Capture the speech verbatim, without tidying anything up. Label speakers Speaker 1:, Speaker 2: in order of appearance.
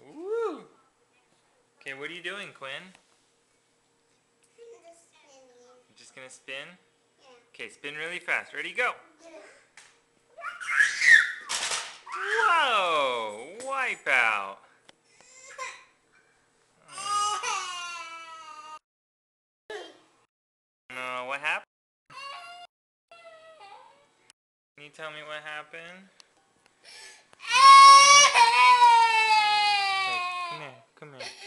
Speaker 1: Woo! Okay, what are you doing, Quinn? You're just gonna spin?
Speaker 2: Yeah.
Speaker 1: Okay, spin really fast. Ready, go! Whoa! Wipe out! No, what happened? Can you tell me what happened? Hey, come here, come here.